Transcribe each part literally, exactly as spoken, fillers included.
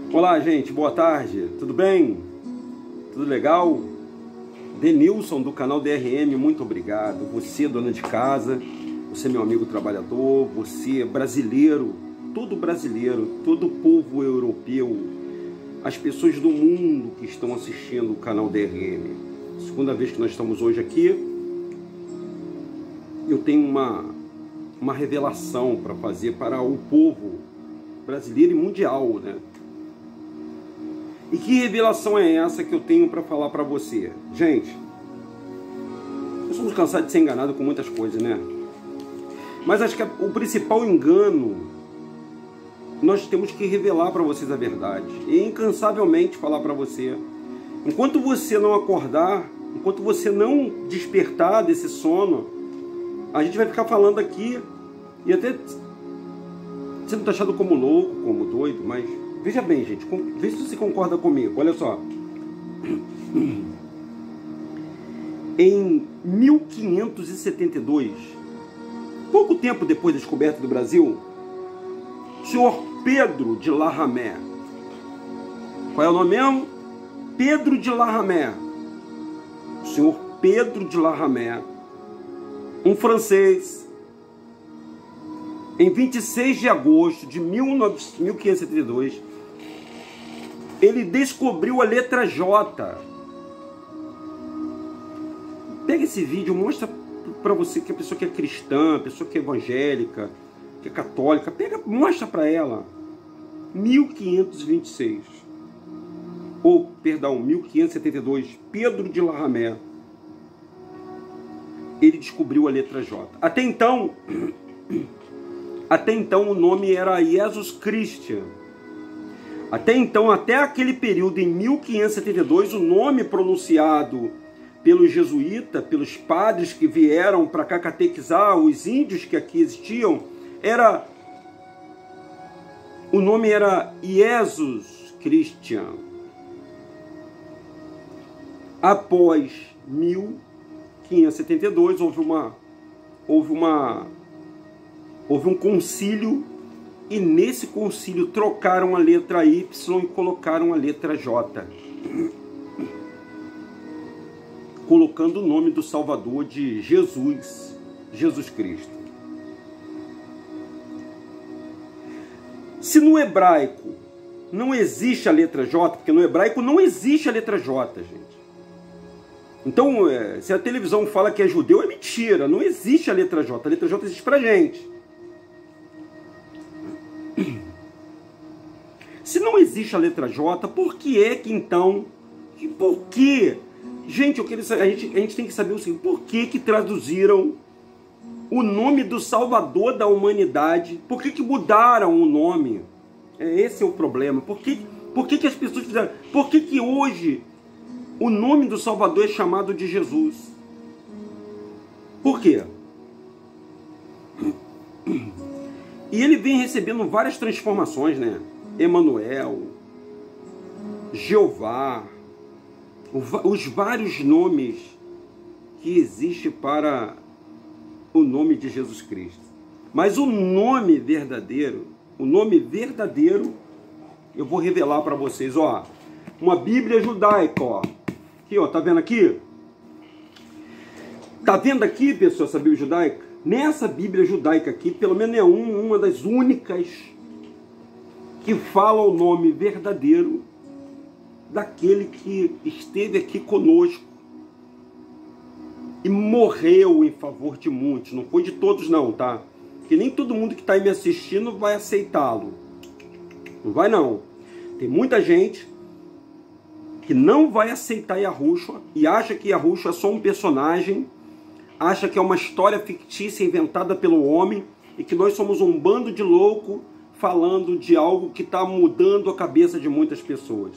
Olá, gente, boa tarde, tudo bem? Tudo legal? Denilson do canal D R M, muito obrigado. Você, dona de casa, você, meu amigo trabalhador, você, brasileiro, todo brasileiro, todo povo europeu, as pessoas do mundo que estão assistindo o canal D R M. Segunda vez que nós estamos hoje aqui, eu tenho uma, uma revelação para fazer para o povo brasileiro e mundial, né? E que revelação é essa que eu tenho para falar para você? Gente, nós somos cansados de ser enganados com muitas coisas, né? Mas acho que o principal engano, nós temos que revelar para vocês a verdade. E incansavelmente falar para você. Enquanto você não acordar, enquanto você não despertar desse sono, a gente vai ficar falando aqui e até sendo taxado como louco, como doido, mas... Veja bem, gente, vê se você concorda comigo. Olha só. Em mil quinhentos e setenta e dois, pouco tempo depois da descoberta do Brasil, o senhor Pedro de La Ramée, qual é o nome mesmo? Pedro de La Ramée. O senhor Pedro de La Ramée, um francês, em vinte e seis de agosto de mil quinhentos e setenta e dois, ele descobriu a letra J. Pega esse vídeo, mostra para você que a pessoa que é cristã, a pessoa que é evangélica, que é católica, pega, mostra para ela. mil quinhentos e vinte e seis. Ou, perdão, mil quinhentos e setenta e dois, Pedro de La Ramée. Ele descobriu a letra J. Até então, até então o nome era Jesus Christian. Até então, até aquele período, em mil quinhentos e setenta e dois, o nome pronunciado pelos jesuítas, pelos padres que vieram para cá catequizar os índios que aqui existiam, era... o nome era Jesus Christian. Após mil quinhentos e setenta e dois, houve uma... houve uma... houve um concílio, e nesse concílio trocaram a letra Y e colocaram a letra J, colocando o nome do Salvador de Jesus, Jesus Cristo. Se no hebraico não existe a letra J, porque no hebraico não existe a letra J, gente. Então, se a televisão fala que é judeu, é mentira, não existe a letra J, a letra J existe pra gente. Se não existe a letra J, por que é que então... E por que? Gente, eu quero saber, a, gente, a gente tem que saber o seguinte, por que que traduziram o nome do Salvador da humanidade? Por que que mudaram o nome? Esse é o problema. Por que, por que que as pessoas fizeram... Por que que hoje o nome do Salvador é chamado de Jesus? Por quê? E ele vem recebendo várias transformações, né? Emanuel, Jeová, os vários nomes que existem para o nome de Jesus Cristo. Mas o nome verdadeiro, o nome verdadeiro, eu vou revelar para vocês, ó. Uma Bíblia judaica, ó. Aqui, ó, tá vendo aqui? Tá vendo aqui, pessoal, essa Bíblia judaica? Nessa Bíblia judaica aqui, pelo menos é um, uma das únicas que fala o nome verdadeiro daquele que esteve aqui conosco e morreu em favor de muitos. Não foi de todos não, tá? Porque nem todo mundo que está aí me assistindo vai aceitá-lo. Não vai não. Tem muita gente que não vai aceitar Yahushua e acha que Yahushua é só um personagem, acha que é uma história fictícia inventada pelo homem e que nós somos um bando de louco falando de algo que está mudando a cabeça de muitas pessoas.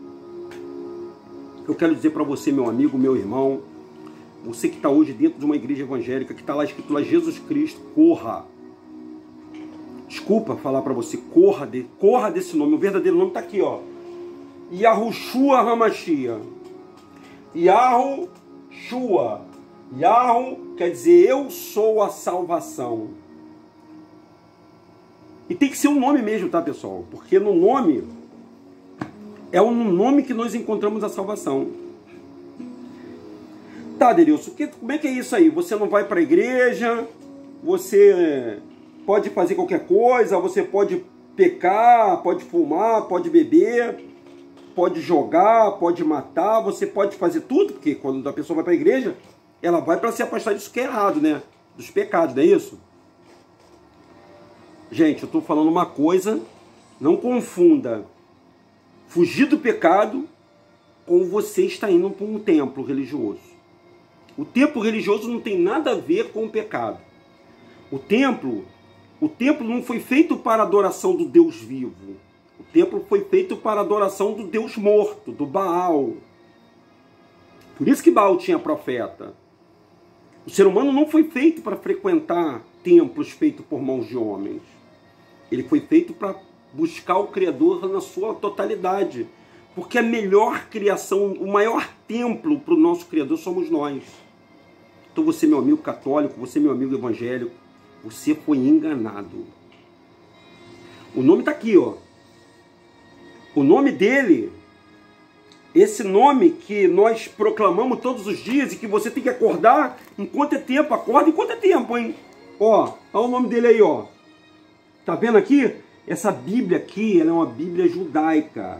Eu quero dizer para você, meu amigo, meu irmão, você que está hoje dentro de uma igreja evangélica, que está lá escrito lá Jesus Cristo, corra. Desculpa falar para você, corra, de, corra desse nome, o verdadeiro nome está aqui, ó. Yahushua Hamashia. Yahushua. Yahu quer dizer eu sou a salvação. E tem que ser um nome mesmo, tá, pessoal? Porque no nome É no nome que nós encontramos a salvação. Tá, Denilson, como é que é isso aí? Você não vai para a igreja, você pode fazer qualquer coisa, você pode pecar, pode fumar, pode beber, pode jogar, pode matar, você pode fazer tudo, porque quando a pessoa vai para a igreja, ela vai para se afastar disso que é errado, né? Dos pecados, não é isso? Gente, eu estou falando uma coisa, não confunda fugir do pecado com você estar indo para um templo religioso. O templo religioso não tem nada a ver com o pecado. O templo, o templo não foi feito para a adoração do Deus vivo. O templo foi feito para a adoração do Deus morto, do Baal. Por isso que Baal tinha profeta. O ser humano não foi feito para frequentar templos feitos por mãos de homens. Ele foi feito para buscar o Criador na sua totalidade. Porque a melhor criação, o maior templo para o nosso Criador somos nós. Então você, meu amigo católico, você, meu amigo evangélico, você foi enganado. O nome está aqui, ó. O nome dele, esse nome que nós proclamamos todos os dias e que você tem que acordar enquanto é tempo, acorda enquanto é tempo, hein? Ó, olha o nome dele aí, ó. Tá vendo aqui? Essa Bíblia aqui, ela é uma Bíblia judaica.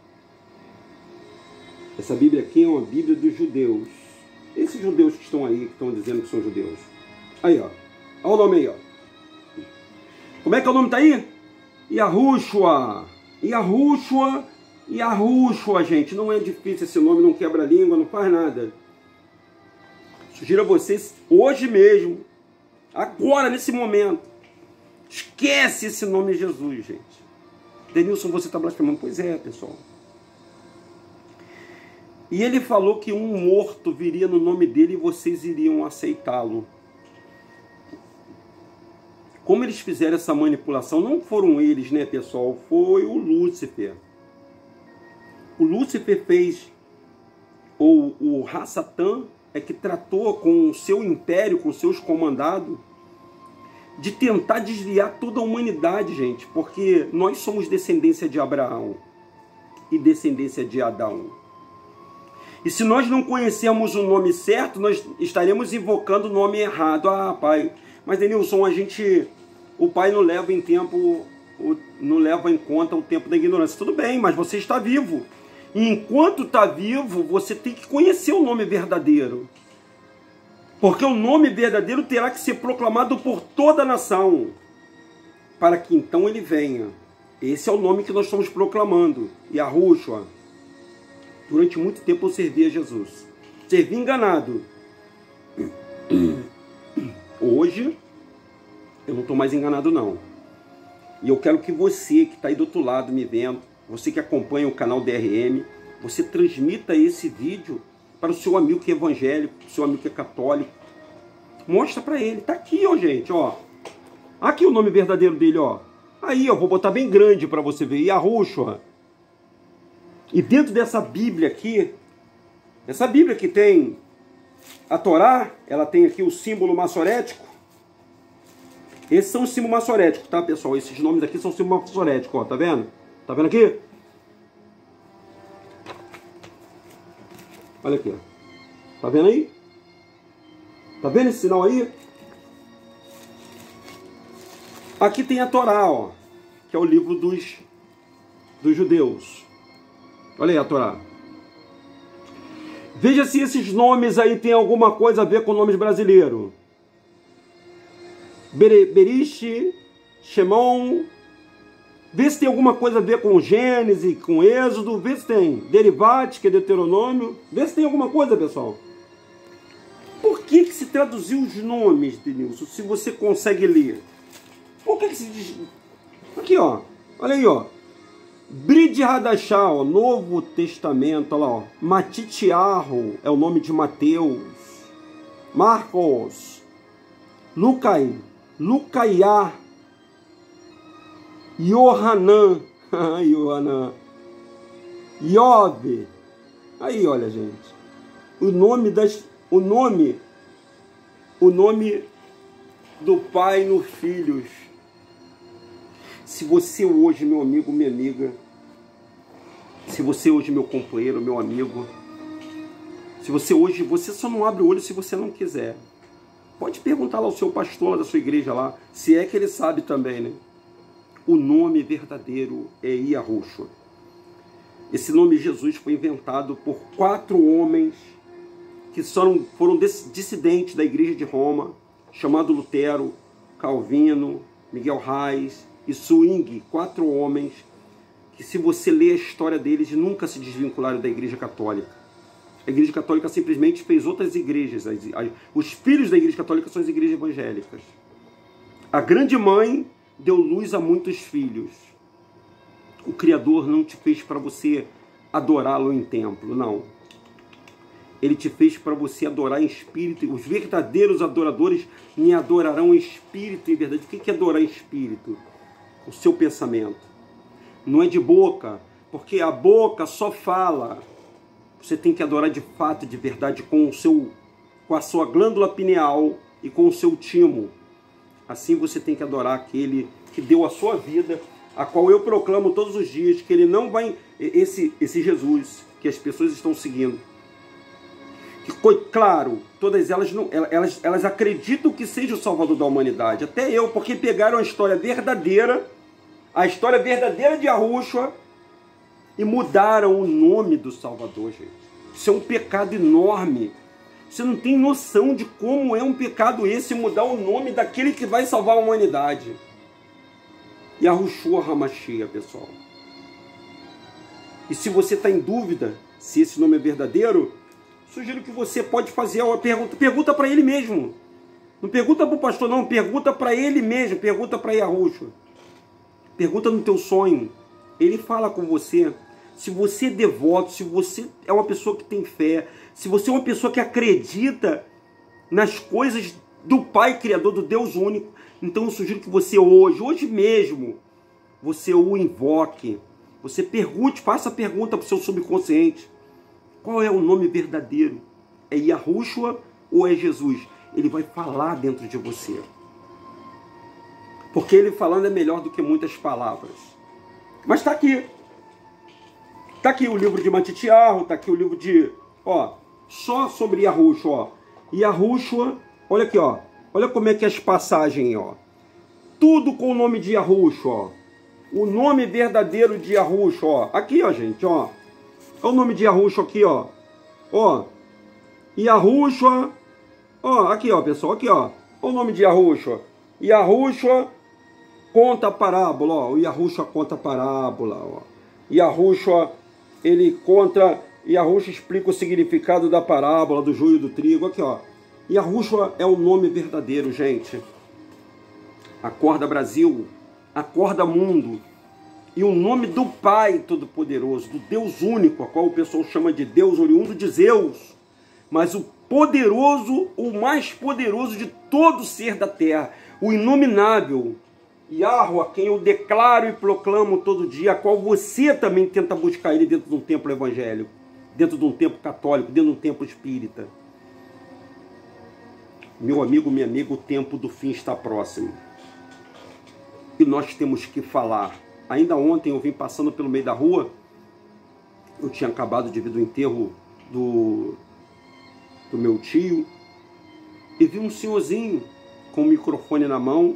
Essa Bíblia aqui é uma Bíblia dos judeus. Esses judeus que estão aí, que estão dizendo que são judeus. Aí, ó. Olha o nome aí, ó. Como é que é o nome tá aí? Yahushua. Yahushua. Yahushua, gente. Não é difícil esse nome, não quebra a língua, não faz nada. Sugiro a vocês, hoje mesmo, agora, nesse momento, esquece esse nome de Jesus, gente. Denilson, você está blasfemando? Pois é, pessoal. E ele falou que um morto viria no nome dele e vocês iriam aceitá-lo. Como eles fizeram essa manipulação, não foram eles, né, pessoal? Foi o Lúcifer. O Lúcifer fez, ou o Ra-Satã é que tratou com o seu império, com seus comandados, de tentar desviar toda a humanidade, gente. Porque nós somos descendência de Abraão e descendência de Adão. E se nós não conhecermos o nome certo, nós estaremos invocando o nome errado. Ah, pai, mas Denilson, a gente, o pai não leva em tempo, não leva em conta o tempo da ignorância. Tudo bem, mas você está vivo. E enquanto está vivo, você tem que conhecer o nome verdadeiro. Porque o nome verdadeiro terá que ser proclamado por toda a nação, para que então ele venha. Esse é o nome que nós estamos proclamando. Yahushua. Durante muito tempo eu servi a Jesus. Servi enganado. Hoje, eu não estou mais enganado, não. E eu quero que você, que está aí do outro lado me vendo, você que acompanha o canal D R M, você transmita esse vídeo para o seu amigo que é evangélico, o seu amigo que é católico. Mostra para ele. Está aqui, ó, gente, ó. Aqui o nome verdadeiro dele, ó. Aí, ó, vou botar bem grande para você ver. Yahushua. E dentro dessa Bíblia aqui, essa Bíblia que tem a Torá, ela tem aqui o símbolo maçorético. Esses são os símbolos maçoréticos, tá, pessoal? Esses nomes aqui são símbolos maçoréticos, ó, tá vendo? Tá vendo aqui? Olha aqui, ó. Tá vendo aí? Tá vendo esse sinal aí? Aqui tem a Torá, ó, que é o livro dos, dos judeus. Olha aí a Torá. Veja se esses nomes aí tem alguma coisa a ver com nomes brasileiros. Berishi, Shemon. Vê se tem alguma coisa a ver com Gênesis, com Êxodo. Vê se tem. Derivate, que é Deuteronômio. Vê se tem alguma coisa, pessoal. Por que que se traduziu os nomes, Denilson, se você consegue ler? Por que que se diz... Aqui, ó. Olha aí, ó. Brit Hadashah, ó, Novo Testamento, olha lá, ó. Matitiarro é o nome de Mateus. Marcos. Lucai. Lucaiá. Yohanan. Yohanan. Iove. Aí, olha, gente. O nome das... O nome... O nome do Pai nos filhos. Se você hoje, meu amigo, minha amiga, Se você hoje, meu companheiro, meu amigo, se você hoje, você só não abre o olho se você não quiser. Pode perguntar lá ao seu pastor lá da sua igreja lá, se é que ele sabe também, né? O nome verdadeiro é Yahushua. Esse nome Jesus foi inventado por quatro homens que foram, foram dissidentes da igreja de Roma, chamado Lutero, Calvino, Miguel Reis e Zwingli, quatro homens que, se você ler a história deles, nunca se desvincularam da igreja católica. A igreja católica simplesmente fez outras igrejas. Os filhos da igreja católica são as igrejas evangélicas. A grande mãe deu luz a muitos filhos. O Criador não te fez para você adorá-lo em templo, não. Ele te fez para você adorar em espírito. Os verdadeiros adoradores me adorarão em espírito e em verdade. O que é adorar em espírito? O seu pensamento. Não é de boca, porque a boca só fala. Você tem que adorar de fato, de verdade, com o seu, com a sua glândula pineal e com o seu timo. Assim você tem que adorar aquele que deu a sua vida, a qual eu proclamo todos os dias que ele não vai, esse, esse Jesus que as pessoas estão seguindo. Que, claro, todas elas, não, elas, elas acreditam que seja o Salvador da humanidade. Até eu, porque pegaram a história verdadeira, a história verdadeira de Yahushua, e mudaram o nome do Salvador, gente. Isso é um pecado enorme. Você não tem noção de como é um pecado esse, mudar o nome daquele que vai salvar a humanidade. Yahushua HaMashiach, pessoal. E se você está em dúvida se esse nome é verdadeiro, sugiro que você pode fazer uma pergunta. Pergunta para ele mesmo. Não pergunta para o pastor, não. Pergunta para ele mesmo. Pergunta para Yahushua. Pergunta no teu sonho. Ele fala com você. Se você é devoto, se você é uma pessoa que tem fé, se você é uma pessoa que acredita nas coisas do Pai Criador, do Deus único, então eu sugiro que você hoje, hoje mesmo, você o invoque. Você pergunte, faça a pergunta para o seu subconsciente. Qual é o nome verdadeiro? É Yahushua ou é Jesus? Ele vai falar dentro de você. Porque ele falando é melhor do que muitas palavras. Mas está aqui. Está aqui o livro de Matitiarro, está aqui o livro de... Ó, só sobre Yahushua, ó. Yahushua, olha aqui, ó. Olha como é que é as passagens, ó. Tudo com o nome de Yahushua, ó. O nome verdadeiro de Yahushua, ó. Aqui, ó, gente, ó. Olha o nome de Yahushua aqui, ó. Ó. Yahushua. Ó, aqui, ó, pessoal, aqui, ó. Olha o nome de Yahushua. Yahushua conta a parábola, ó. O Yahushua conta a parábola, ó. Yahushua, ele conta, Yahushua explica o significado da parábola do joio e do trigo. Aqui, ó. Yahushua é o nome verdadeiro, gente. Acorda Brasil, acorda mundo. E o nome do Pai Todo-Poderoso, do Deus único, a qual o pessoal chama de Deus oriundo de Zeus, mas o poderoso, o mais poderoso de todo ser da terra, o inominável, Yahuwah, quem eu declaro e proclamo todo dia, a qual você também tenta buscar ele dentro de um templo evangélico, dentro de um templo católico, dentro de um templo espírita. Meu amigo, minha amiga, o tempo do fim está próximo. E nós temos que falar. Ainda ontem eu vim passando pelo meio da rua, eu tinha acabado de vir do enterro do, do meu tio, e vi um senhorzinho com o microfone na mão,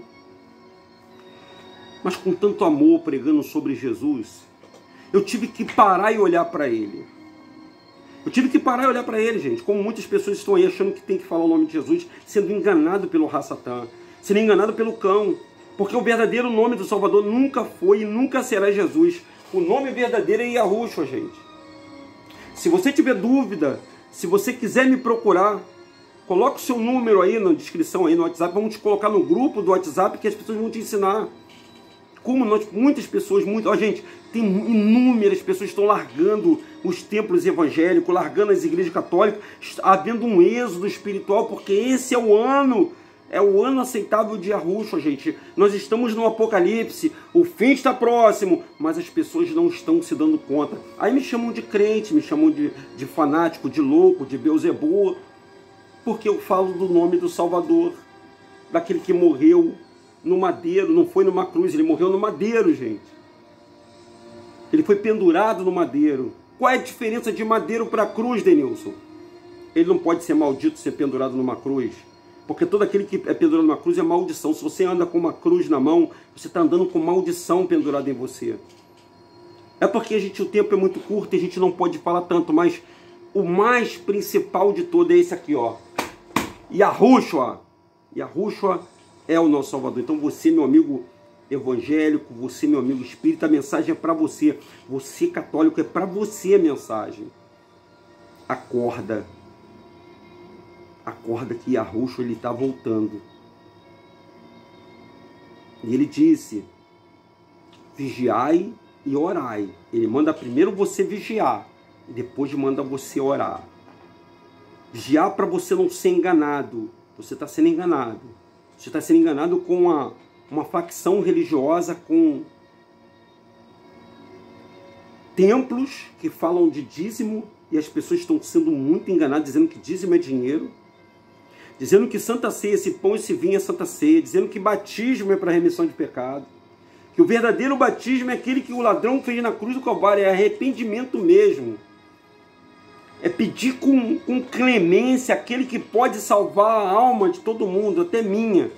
mas com tanto amor pregando sobre Jesus. Eu tive que parar e olhar para ele. Eu tive que parar e olhar para ele, gente, como muitas pessoas estão aí achando que tem que falar o nome de Jesus, sendo enganado pelo Rassatã, sendo enganado pelo cão. Porque o verdadeiro nome do Salvador nunca foi e nunca será Jesus. O nome verdadeiro é Yahushua, gente. Se você tiver dúvida, se você quiser me procurar, coloque o seu número aí na descrição, aí no WhatsApp. Vamos te colocar no grupo do WhatsApp que as pessoas vão te ensinar. Como nós, muitas pessoas, muito, ó, gente, tem inúmeras pessoas que estão largando os templos evangélicos, largando as igrejas católicas, havendo um êxodo espiritual, porque esse é o ano... É o ano aceitável de Yahushua, gente. Nós estamos no apocalipse, o fim está próximo, mas as pessoas não estão se dando conta. Aí me chamam de crente, me chamam de, de fanático, de louco, de Beuzebu, porque eu falo do nome do Salvador, daquele que morreu no madeiro, não foi numa cruz, ele morreu no madeiro, gente. Ele foi pendurado no madeiro. Qual é a diferença de madeiro para cruz, Denilson? Ele não pode ser maldito ser pendurado numa cruz. Porque todo aquele que é pendurado numa cruz é maldição. Se você anda com uma cruz na mão, você está andando com maldição pendurada em você. É porque a gente, o tempo é muito curto e a gente não pode falar tanto, mas o mais principal de todo é esse aqui, ó. Yahushua. Yahushua é o nosso Salvador. Então você, meu amigo evangélico, você, meu amigo espírita, a mensagem é para você. Você, católico, é para você a mensagem. Acorda. Acorda que Yahushua, ele está voltando. E ele disse, vigiai e orai. Ele manda primeiro você vigiar, e depois manda você orar. Vigiar para você não ser enganado. Você está sendo enganado. Você está sendo enganado com uma, uma facção religiosa, com templos que falam de dízimo, e as pessoas estão sendo muito enganadas, dizendo que dízimo é dinheiro, dizendo que Santa Ceia, esse pão e esse vinho é Santa Ceia, dizendo que batismo é para remissão de pecado, que o verdadeiro batismo é aquele que o ladrão fez na cruz do Calvário, é arrependimento mesmo. É pedir com, com clemência aquele que pode salvar a alma de todo mundo, até minha.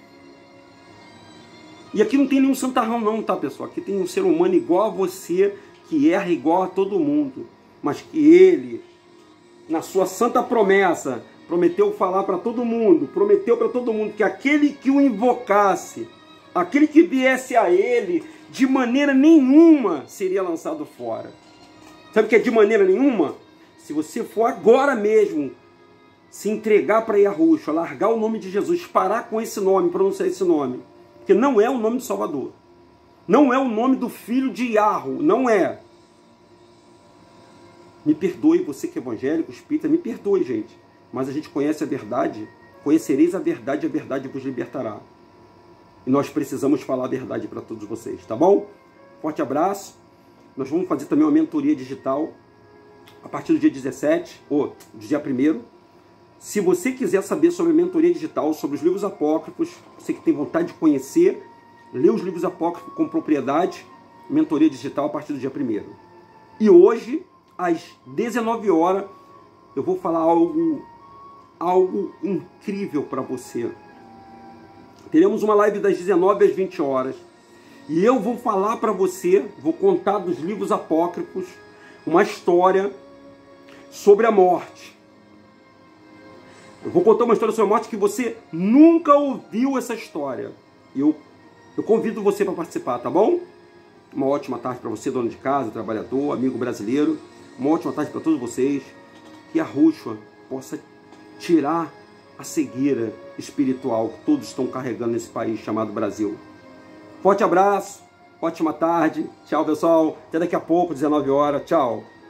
E aqui não tem nenhum santarrão não, tá, pessoal? Aqui tem um ser humano igual a você, que erra igual a todo mundo. Mas que ele, na sua santa promessa, prometeu falar para todo mundo, prometeu para todo mundo que aquele que o invocasse, aquele que viesse a ele, de maneira nenhuma seria lançado fora. Sabe o que é de maneira nenhuma? Se você for agora mesmo se entregar para Yahushua, largar o nome de Jesus, parar com esse nome, pronunciar esse nome, porque não é o nome do Salvador, não é o nome do filho de Yahu, não é. Me perdoe, você que é evangélico, espírita, me perdoe, gente, mas a gente conhece a verdade, conhecereis a verdade e a verdade vos libertará. E nós precisamos falar a verdade para todos vocês, tá bom? Forte abraço. Nós vamos fazer também uma mentoria digital a partir do dia dezessete, ou do dia primeiro. Se você quiser saber sobre a mentoria digital, sobre os livros apócrifos, você que tem vontade de conhecer, lê os livros apócrifos com propriedade, mentoria digital a partir do dia primeiro. E hoje, às dezenove horas, eu vou falar algo, algo incrível para você. Teremos uma live das dezenove às vinte horas. E eu vou falar para você, vou contar dos livros apócrifos, uma história sobre a morte. Eu vou contar uma história sobre a morte que você nunca ouviu essa história. E eu, eu convido você para participar, tá bom? Uma ótima tarde para você, dono de casa, trabalhador, amigo brasileiro. Uma ótima tarde para todos vocês. Que a Yahushua possa tirar a cegueira espiritual que todos estão carregando nesse país chamado Brasil. Forte abraço, ótima tarde. Tchau, pessoal. Até daqui a pouco, dezenove horas. Tchau.